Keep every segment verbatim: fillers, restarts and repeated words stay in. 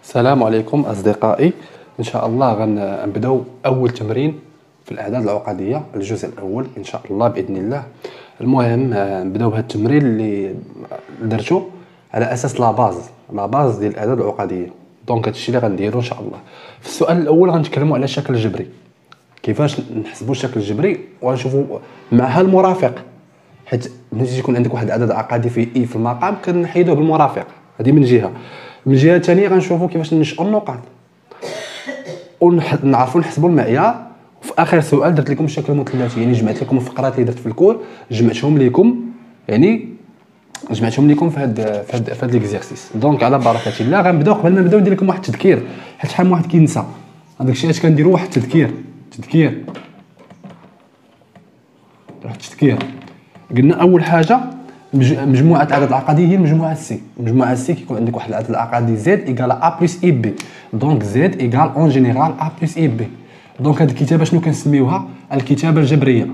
السلام عليكم أصدقائي. إن شاء الله غنبداو أول تمرين في الأعداد العقدية، الجزء الأول إن شاء الله بإذن الله. المهم آه، نبداو بهذا التمرين اللي درتو على أساس لا باز لا باز ديال الأعداد العقدية. دونك هادشي اللي غنديرو إن شاء الله. في السؤال الأول غنتكلموا على الشكل الجبري، كيفاش نحسبوا الشكل الجبري ونشوفوا معها المرافق، حيت ملي يكون عندك واحد العدد عقدي فيه اي في المقام كنحيدوه بالمرافق. هذه من جهه. من الجهه الثانيه غنشوفوا كيفاش ننشئوا النقاط ونعرفوا نحسبوا المعيار. وفي اخر سؤال درت لكم الشكل المثلثي، يعني جمعت لكم الفقرات اللي درت في الكور، جمعتهم لكم، يعني جمعتهم لكم في هذا في هذا في هذا ليكزيرسيس. دونك على بركه الله غنبداو. قبل ما نبداو ندير لكم واحد التذكير، حيت شحال من واحد كينسى هذاك الشيء. اش كنديروا؟ واحد التذكير تذكير واحد التذكير قلنا اول حاجه مجموعه الاعداد العقديه هي المجموعه سي. المجموعه سي كيكون عندك واحد العدد العقدي زد ايكال ا بلس اي بي، دونك زد ايكال اون جينيرال ا بلس اي بي. دونك هذه الكتابه شنو كنسميوها؟ الكتابه الجبريه.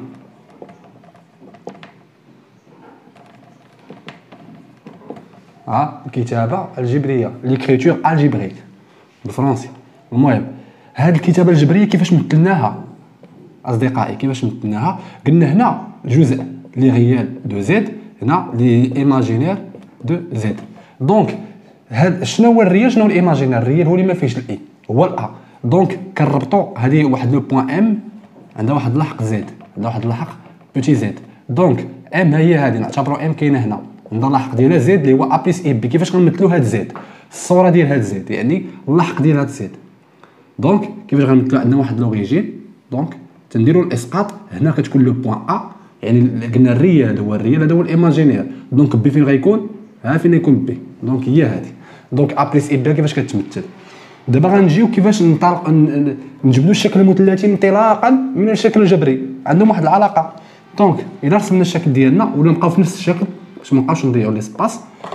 ها الكتابه الجبريه، ليكريتور الجبريك بالفرنسي. المهم هذه الكتابه الجبريه كيفاش مثلناها اصدقائي؟ كيفاش مثلناها؟ قلنا هنا جزء لي ريال دو زد، هنا لي ايماجينير دو زد. دونك هاد شنو هو الريال شنو هو الايماجينير؟ الريال هو اللي ما فيهش الاي، هو الا. دونك كنربطوا هذه واحد لو بوين ام عندها واحد اللحق زد، عندها واحد اللحق بوتي زد. دونك ام هي هذه نعتبروا ام كاينه هنا، عندها اللحق ديالها زد اللي هو ا بلس اي بي. كيفاش غنمثلوا هاد زد؟ الصوره ديال هاد زد يعني اللحق ديال هاد زد. دونك كيفاش غنمثلوا؟ عندنا واحد لوريجين، دونك تنديروا الاسقاط هنا كتكون لو بوين ا، يعني قلنا الريال هذا هو الريال هذا هو الايماجينير. دونك بي فين غيكون؟ ها فين يكون بي؟ دونك هي هذه. دونك ا بلس اي بي كيفاش كتمثل؟ دابا غنجيو كيفاش نطلق نجبدوا الشكل المثلثي انطلاقا من الشكل الجبري، عندهم واحد العلاقه. دونك اذا رسمنا الشكل ديالنا ولا نبقاو في نفس الشكل باش ما نبقاوش نضيعوا ليسباس،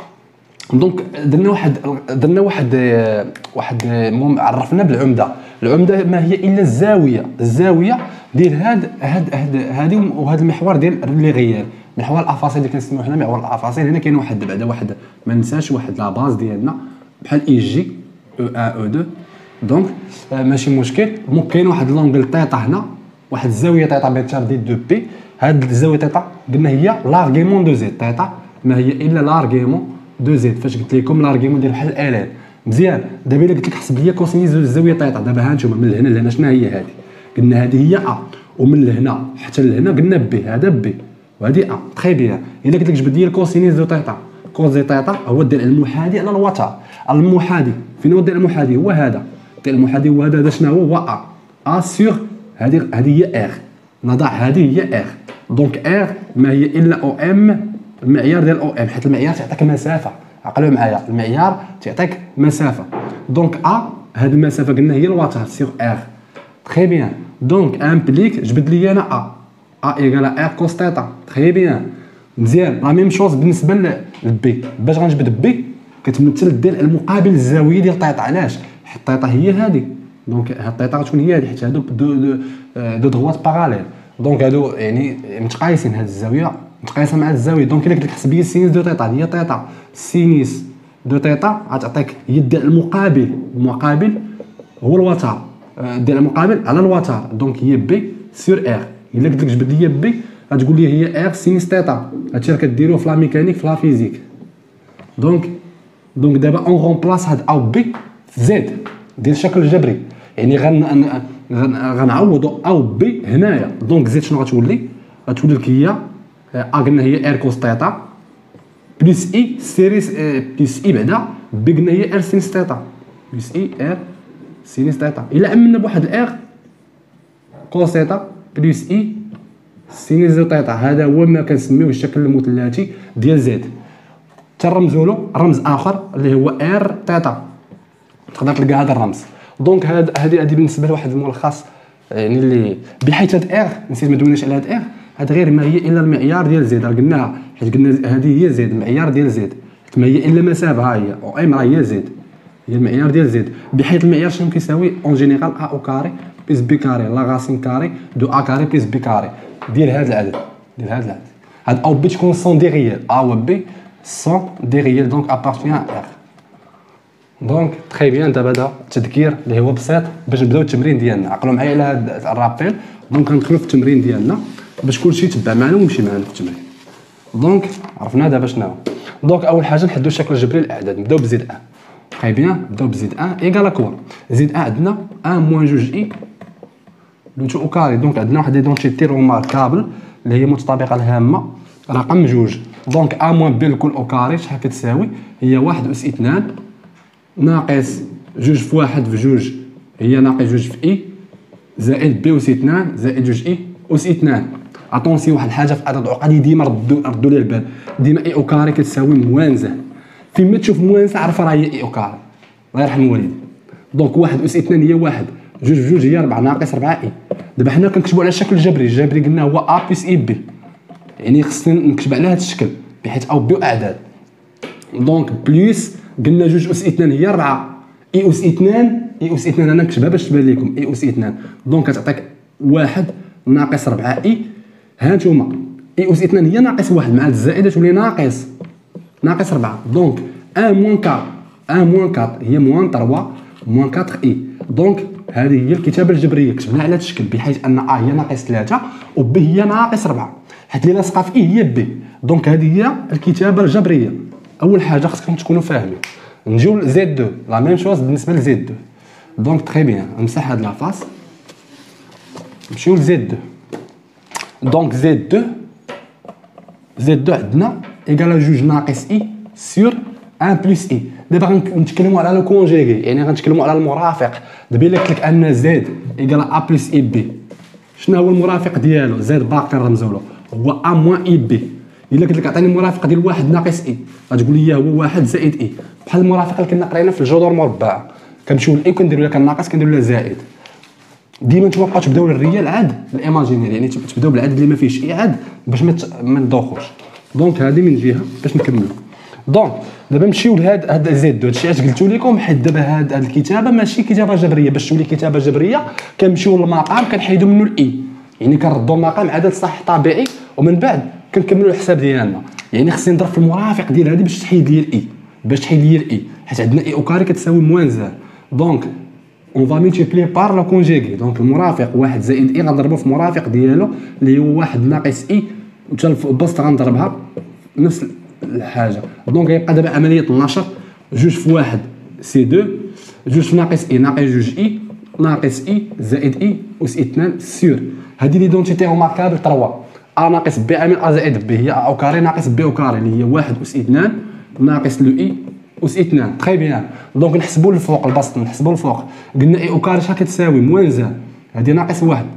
دونك درنا واحد درنا واحد واحد المهم عرفنا بالعمده. العمده ما هي الا الزاويه الزاويه ديال هاد هاد هاد هادي وهذا المحور ديال لي غيال، محور الافاصيل اللي كنسميوه حنا محور الافاصيل. هنا كاين واحد بعدا واحد ما ننساش واحد لا باز ديالنا بحال اي جي او واحد او اثنين. دونك آه ماشي مشكل. ممكن كاين واحد لونغل تيتا هنا، واحد الزاويه تيتا بتردد دو بي. هاد الزاويه تيتا قلنا هي لارغيمون دو زد. تيتا ما هي الا لارغيمون دو زد. فاش قلت لكم لارغيمون ديال بحال الالان مزيان. دابا الا قلت لك حسب لي كوسينيس الزاويه تيتا، دابا ها نتوما من هنا لهنا شنو هي هذه؟ قلنا هذه هي ا، ومن لهنا حتى لهنا قلنا بي، هذا بي وهذه ا. تري بيان. الا قلت لك جبد لي الكوسينيس دو تيتا، كوز دي تيتا هو الدال المحاذي على الوتر. المحاذي فين هو الدال المحاذي؟ هو هذا الدال المحاذي، هو هذا. هذا شنو هو؟ هو ا ا سور هذه هذه هي ار. نضع هذه هي ار. دونك ار ما هي الا او ام، المعيار ديال او ام، حيت المعيار تعطيك مسافه. عقلوا معايا، المعيار تعطيك مسافه. دونك ا هذه المسافه قلنا هي الوتر سور ار. تري بيان. دونك امبليك جبد لي انا ا ا ايكال ار كوس تيتا. تري بيان مزيان. لا ميم شوز بالنسبه للبي. باش غنجبد بي كتمثل الدال المقابل للزاويه ديال تيتا. علاش؟ حيت تيتا هي هذه. دونك هاد تيتا غتكون هي هذه، حيت هادو دو دو, دو دغوات باراليل. دونك هادو يعني متقايسين، هاد الزاويه متقايسه مع الزاويه. دونك الا قلت لك حسب لي السينيس دو تيتا، هي تيتا سينيس دو تيتا غتعطيك هي الدال المقابل. المقابل هو الوتر، الدال المقابل على الوتر. دونك هي بي سور ار. الا قلت لك جبد لي بي غتقول لي هي ار سينيس تيتا. هادشي راه كديروه في لا ميكانيك في لا فيزيك. دونك دونك دابا اون غونبلاص هاد او بي في زد ديال الشكل الجبري، يعني غن غنعوضوا او بي هنايا. دونك زد شنو غتولي؟ غتولي لك هي ا قلنا هي ار كوس تيتا بلس اي سيريس بلس اي بعدا بي قلنا هي ار سينيس تيتا بلس اي ار سينيس تيتا. الا عملنا بواحد الار كوس تيتا بلس اي سينيس دو تيتا، هذا هو ما كنسميوه الشكل المثلثي ديال زد. ترمزوا له رمز اخر اللي هو ار تيتا، تقدر تلقى هذا الرمز. دونك هذه هذه بالنسبه لواحد الملخص، يعني اللي بحيث هاد ار نسيت ما دويناش على هاد ار. هاد غير ما هي الا المعيار ديال زد، راه قلناها حيت قلنا هذه هي زد المعيار ديال زد. ما هي الا مسافه، ها هي او ام راه هي زد، هي المعيار ديال زد. بحيث المعيار شنو كيساوي؟ اون جينيرال ا او كاري بلس بي كاري لا غاسين كاري دو ا كاري بلس بي كاري ديال هذا العدد ديال هذا العدد. هاد او بي تكون سون دي ريال، ا و بي سون دي ريال، دونك ابارتيان ار. دونك تري بيان. دابا هذا التذكير اللي هو بسيط باش نبداو التمرين ديالنا. عقلوا معايا على هذا الرابيل. دونك غندخلوا في التمرين ديالنا باش كلشي يتبع معنا ويمشي معنا في التمرين. دونك عرفنا دابا شنو. دونك اول حاجه نحددوا الشكل الجبري للاعداد. نبداو بزيد ان. تري بيان. نبداو بزيد ان ايكال كوا زيد ان عندنا واحد موان جوج اي لو تو او كاري. دونك عندنا واحد ليدونتيتي روماركابل اللي هي متطابقه الهامه رقم جوج. دونك ا موان بي الكل او كاري شحال كتساوي؟ هي واحد اس اثنان ناقص جوج في واحد في جوج هي ناقص جوج في اي زائد بي اس اثنان زائد جوج اي اس اثنان. اتونسي واحد الحاجه في عدد عقدي ديما ردوا ردوا لي البال. ديما اي او كاري كتساوي موان زه. فيما تشوف موان زه عرف راه هي اي او كاري. الله يرحم الوالدين. دونك واحد اس اثنان هي واحد جوج في جوج هي أربعة ناقص أربعة اي. دابا حنا كنكتبوا على الشكل الجبري. الجبري قلنا هو ا بلس اي بي، يعني خصنا نكتب على هذا الشكل بحيث او بي اعداد. دونك بليس قلنا جوج اس اثنان هي أربعة اي اس اثنان اي اس اثنان انا نكتبها باش تبان لكم اي اس اثنان. دونك كتعطيك واحد ناقص أربعة اي. ها نتوما اي اس اثنان هي ناقص واحد مع الزائده تولي ناقص ناقص أربعة. دونك واحد موان أربعة واحد موان أربعة هي موان ثلاثة موان أربعة اي. دونك هذه هي الكتابه الجبريه كتبناها على هذا الشكل بحيث ان ا هي ناقص ثلاثة و ب هي ناقص أربعة حيت اللي لاصقه في اي هي بي. دونك هذه هي الكتابه الجبريه. اول حاجه خصكم تكونوا فاهمين. نجيو لزد اثنين لا ميم شوز بالنسبه لزد اثنين. دونك تري بيان نمسح هاد لافاس نمشيو لزد اثنين. دونك زد اثنين زد اثنين عندنا ايكال جوج ناقص اي سور واحد بلس اي. دابا غنتكلموا على لو كونجيغي يعني غنتكلموا على المرافق. دابا الا قلت لك ان زد ايكال ا بلس اي بي شنو هو المرافق ديالو؟ زد باقي كنرمزوا له هو ا موان اي بي. الا قلت لك عطيني المرافق ديال واحد ناقص اي غتقول لي هو واحد زائد اي. بحال المرافق اللي كنا قرينا في الجذور مربعه كنمشيو لاي كنديروا لها كناقص كنديروا لها زائد. ديما نتوما بقاو تبداو للريال عاد الايماجينير يعني تبداو بالعدد اللي ما فيهش اي عاد باش ما ندوخوش. دونك هذه من جهه باش نكملوا. دونك دابا نمشيو لهاد هاد زد هادشي علاش قلتو لكم حيت دابا هاد هاد الكتابه ماشي كتابه جبريه. باش تولي كتابه جبريه كنمشيو للمقام كنحيدوا منه الاي يعني كنردوا المقام عدد صح طبيعي ومن بعد كنكملوا الحساب ديالنا. يعني خصني نضرب في المرافق ديال هذه باش تحيد لي الاي باش تحيد لي الاي حيت عندنا اي او كاري كتساوي موان زان. دونك اون فا ملتيبلي بار لا كونجيغي. دونك المرافق واحد زائد اي غنضربو في المرافق ديالو اللي هو واحد ناقص اي وحتى البسط غنضربها نفس الحاجه. دونك غيبقى دابا عمليه النشر جوج في واحد سي اثنين جوج في ناقص اي ناقص جوج اي ناقص اي زائد اي اس اثنان سور. هذه ليدونتيتي روماركابل ثلاثة ا ناقص بي عامل ا زائد بي هي ا او كاري ناقص بي او كاري اللي هي واحد اس اثنان ناقص لو اي اس اثنان. تري بيان. دونك نحسبوا الفوق البسط نحسبوا الفوق. قلنا اي او كاري شحال كتساوي موان زان هذه ناقص واحد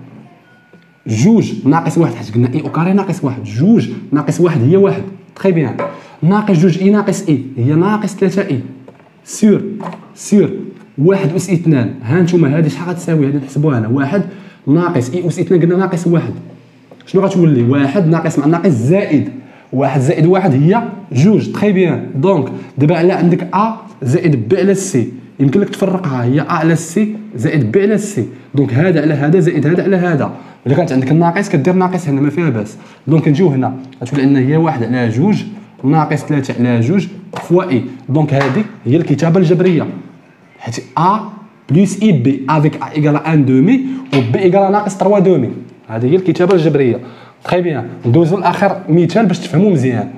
جوج ناقص واحد حيت قلنا اي او كاري ناقص واحد جوج ناقص واحد هي واحد. تري بيان. ناقص جوج اي ناقص اي هي ناقص ثلاثة اي سور سور واحد اس اثنان. ها نتوما هذه شحال غتساوي؟ هذه نحسبوها هنا واحد ناقص اي اس اثنان قلنا ناقص واحد شنو غتولي؟ واحد ناقص مع ناقص زائد واحد زائد واحد هي جوج. تري بيان. دونك دابا على عندك ا زائد بي على سي يمكن لك تفرقها هي ا على سي زائد بي على سي. دونك هذا على هذا زائد هذا على هذا. الا كانت عندك الناقص كدير ناقص هنا ما فيها باس. دونك نجيو هنا غتولي عندنا هي واحد على جوج ناقص ثلاثة على جوج فوا اي. دونك هذه هي الكتابه الجبريه حيت ا بلس اي بي افيك ا ايكال واحد دومي و بي ايكال ناقص ثلاثة دومي. هذه هي الكتابه الجبريه. تري بيان. ندوزو لاخر مثال باش تفهموا مزيان.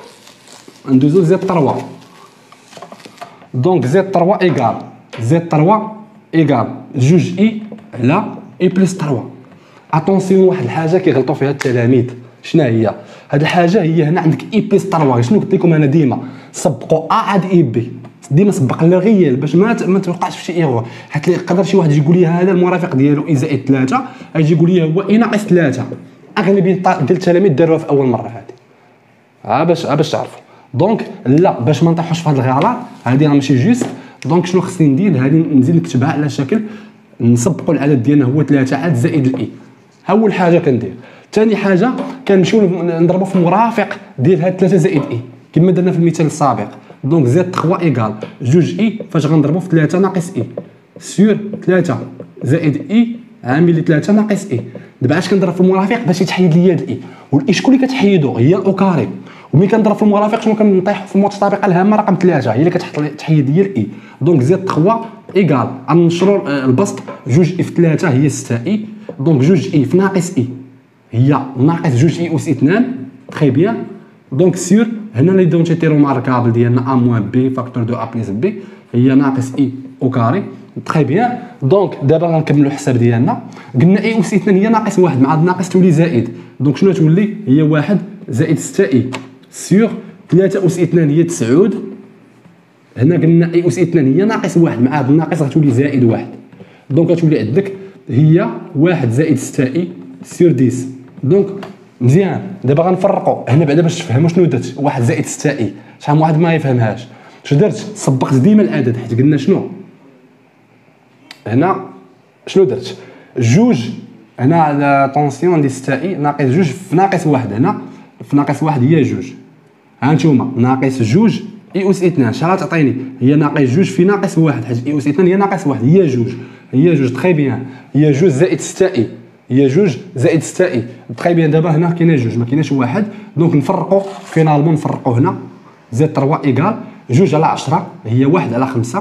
ندوزو لزد ثلاثة. دونك زد ثلاثة ايكال زد ثلاثة ايكال جوج اي على اي بلس ثلاثة. اتونسيون واحد الحاجه كيغلطوا فيها التلاميذ. شنو هي هاد الحاجه؟ هي هنا عندك اي بلس ثلاثة. شنو قلت لكم انا ديما سبقوا ا عاد اي بي ديما سبق للغيال باش ما ما توقعش في شي ايغور. حيت يقدر شي واحد يقول لي هذا المرافق ديالو اي زائد ثلاثة يجي يقول لي هو اي ناقص ثلاثة. اغلبيه ديال التلاميذ داروها في اول مره هذه ها باش ها باش تعرفوا. دونك لا باش ما نطيحوش في هاد الغلط هذه راه ماشي جوست. دونك شنو خصني ندير؟ هذه نزيد نكتبها على شكل نسبقوا العدد ديالنا هو ثلاثة عاد زائد الاي. اول حاجه كندير. ثاني حاجه كنمشيو نضربوا في المرافق ديال هاد ثلاثة زائد اي كما درنا في المثال السابق. دونك زد ثلاثة ايكال جوج اي فاش غنضربوا في ثلاثة ناقص اي سور ثلاثة زائد اي عامل ثلاثة ناقص اي. دابا اش كنضرب في المرافق باش يتحيد لي هاد الاي والاي شكون اللي كتحيدو؟ هي الاو كاري وملي كنضرب في المرافق شنو كنطيح في المتطابقه الهامه رقم ثلاثة، هي اللي كتحط لي تحيد لي الاي. دونك زد ثلاثة ايكال غنشروا البسط جوج اف ثلاثة هي ستة اي، دونك جوج اي في ناقص اي هي ناقص جوج اي اس اثنان. تري بيان. دونك سير هنا لي دونتيتي روماركابل ديالنا ا موان بي فاكتور دو ا بلس بي هي ناقص اي او كاري. تري بيان. دونك دابا غنكملوا الحساب ديالنا. قلنا اي اس اثنان هي ناقص واحد مع ناقص تولي زائد، دونك شنو تولي هي واحد زائد ستة اي سيغ ثلاثة اس اثنان هي تسعود. هنا قلنا اي اس اثنان هي ناقص واحد مع هاد الناقص غتولي زائد واحد، دونك غتولي عندك هي واحد زائد ستة اي سير عشرة. دونك مزيان دابا غنفرقوا هنا بعدا باش تفهموا شنو درت. واحد زائد ستة اي شحال من واحد ما يفهمهاش. اش درت؟ صبقت ديما العدد، حيت قلنا شنو هنا شنو درت؟ جوج هنا على طونسيون عندي ستة اي ناقص جوج في ناقص واحد، هنا في ناقص واحد هي جوج. ها نتوما ناقص جوج اي اس اثنان شحال تعطيني؟ هي ناقص جوج في ناقص واحد، حيت اي اس اثنان هي ناقص واحد هي جوج هي جوج. تري بيان. هي جوج زائد ستة اي هي جوج زائد ستة اي. تري بيان. دابا هنا كاينه جوج ما كايناش واحد، دونك نفرقوا فينالمون نفرقوا هنا زائد ثلاثة ايكال جوج على عشرة هي واحد على خمسة،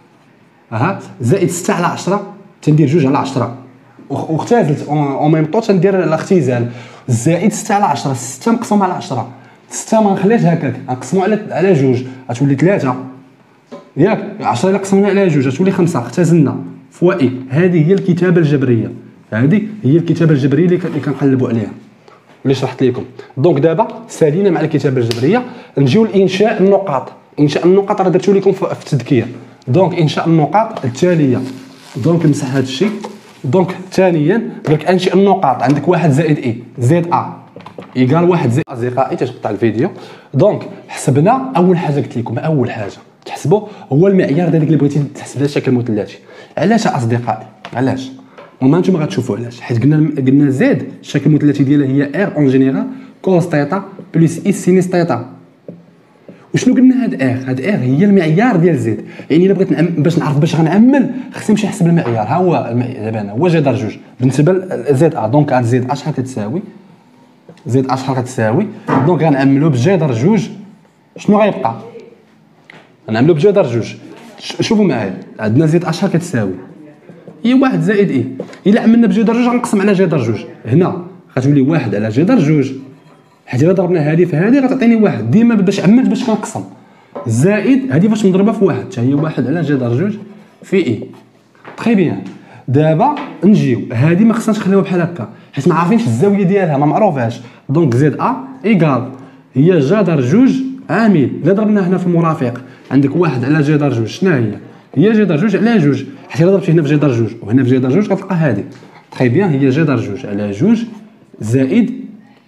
ها زائد ستة على عشرة تندير جوج على عشرة واختزلت اون ميم طون تندير الاختزال زائد ستة على عشرة. ستة مقسوم على عشرة ستة ما نخليهاش هكاك نقسمو على على جوج غتولي ثلاثة ياك. عشرة الا قسمنا على جوج غتولي خمسة اختزلنا فوا اي. هذه هي الكتابه الجبريه، هذه هي الكتابه الجبريه اللي كنقلبوا عليها اللي شرحت لكم. دونك دابا سالينا مع الكتابه الجبريه نجيو لانشاء النقاط. انشاء النقاط راه درتو لكم في التذكير. دونك انشاء النقاط التاليه. دونك نمسح هذا الشيء. دونك ثانيا قالك انشئ النقاط. عندك واحد زائد اي زائد ا ايكال واحد زائد اصدقائي تتقطع الفيديو. دونك حسبنا اول حاجه قلت لكم اول حاجه تحسبوا هو المعيار ديال اللي بغيتي تحسب لها الشكل المثلثي. علاش اصدقائي؟ علاش؟ وما نتوما غتشوفوا علاش. حيت قلنا قلنا زد الشكل المثلثي ديالها هي ار اون جينيرال كوس تيتا بلس اي سينيس تيتا. وشنو قلنا هاد ار؟ هاد ار هي المعيار ديال زد. يعني الا بغيت باش نعرف باش غنعمل خصني نمشي نحسب المعيار. ها هو دابا انا هو جي دار جوج بالنسبه لزد ا. دونك هاد زد ا شحال كتساوي؟ زد ا شحال كتساوي؟ دونك غنعملو بجي دار جوج. شنو غيبقى؟ غنعملو بجي دار جوج. شوفوا معايا عندنا زد ا شحال كتساوي؟ هي واحد زائد اي. الا عملنا بجي دار جوج غنقسم على جي دار جوج. هنا غتولي واحد على جي دار جوج، حيت الا ضربنا هذه في هذه غتعطيني واحد. ديما باش عملت باش كنقسم زائد هذه باش نضربها في واحد حتى هي واحد على جي دار جوج في اي. تري بيان. دابا نجيو هذه ما خصناش نخليوها بحال هكا حيت ما عارفينش الزاويه ديالها ما معروفاش. دونك زد ا ايكال هي جي دار جوج عامل. الا ضربنا هنا في المرافق عندك واحد على جي دار جوج شنو هي؟ هي جي دار جوج على جوج، حيت الا ضربتي هنا في جي دار جوج وهنا في جي دار جوج غتلقى هذه. تري بيان. هي جي دار جوج على جوج زائد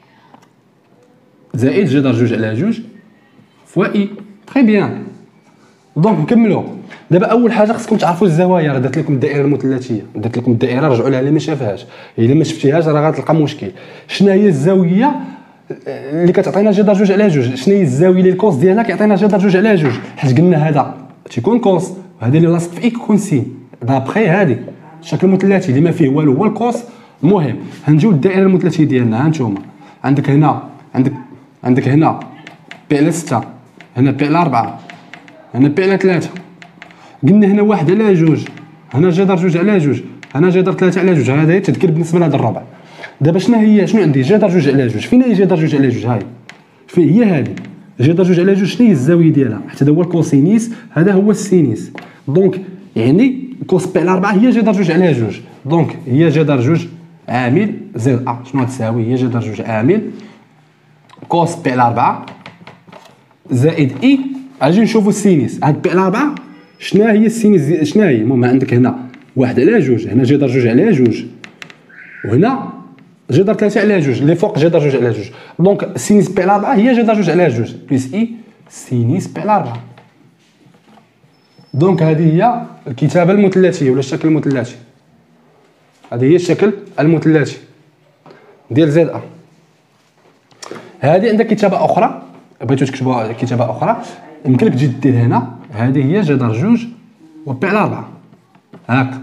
زائد جي دار جوج على جوج فوا اي. تري بيان. دونك نكملوا. دابا اول حاجه خصكم تعرفوا الزوايا. راه درت لكم الدائره المثلثيه، درت لكم الدائره رجعوا لها اللي ما شافهاش. الا ما شفتيهاش راه غتلقى مشكل. شنو هي الزاويه اللي كتعطينا جي دار جوج على جوج؟ شنو هي الزاويه اللي الكوس ديالها كيعطينا جي دار جوج على جوج؟ حيت قلنا هذا تيكون كوس وهذا اللي لاصق في اي كيكون سين. دابخي هذه الشكل المثلثي اللي ما فيه والو هو الكوس. المهم هنجيو للدائره المثلثيه ديالنا. ها نتوما عندك هنا عندك عندك هنا بي على ستة، هنا بي على أربعة، هنا بي على ثلاثة. قلنا هنا واحد على جوج، هنا جي دار جوج على جوج، هنا جي دار ثلاثة على جوج. هذا هي التذكير بالنسبه لهذا الربع. دابا شنو هي؟ شنو عندي؟ جي دار جوج على جوج. فين هي جي دار جوج على جوج؟ هاي فين هي هذه جي دار جوج على جوج. شنو هي الزاويه ديالها؟ حتى هذا هو الكوسينيس، هذا هو السينيس. دونك يعني كوس بي على أربعة هي جي دار جوج على جوج. دونك هي جي دار جوج عامل زد ا شنو تساوي؟ هي جي دار جوج عامل كوس بي على أربعة زائد اي. اجي نشوفوا السينيس. هاد بي على أربعة شنو هي السينيس؟ شنو هي؟ المهم عندك هنا واحد على جوج، هنا جي دار جوج على جوج، وهنا جي دار ثلاثة على جوج. اللي فوق جي دار جوج على جوج. دونك سينيس بي على أربعة هي جي دار جوج على جوج بلس اي سينيس بي على أربعة. دونك هذه هي الكتابه المثلثيه ولا الشكل المثلثي. هذه هي الشكل المثلثي ديال زد ا. هذه عندك كتابه اخرى بغيتو تكتبوا كتابه اخرى يمكن لك تجي دير هنا. هذه هي جي دار جوج وبي على أربعة. هاك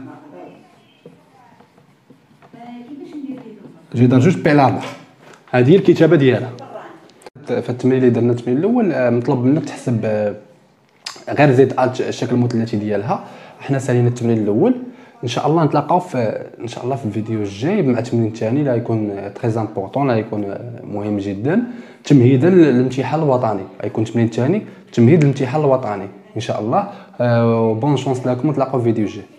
جي دار جوج بي على أربعة. هذه هي الكتابه ديالها. فالتمرين اللي درنا التمرين الاول آه، مطلوب منك تحسب آه، غير زيد الت الشكل المثلثي ديالها. حنا سالينا التمرين الاول، ان شاء الله نتلاقاو في ان شاء الله في الفيديو الجاي مع التمرين الثاني اللي غيكون تري امبورطون، لا يكون مهم جدا، تمهيدا للامتحان الوطني. غيكون التمرين الثاني تمهيد للامتحان الوطني ان شاء الله. بون شونس لكم، نتلاقاو في الفيديو الجاي.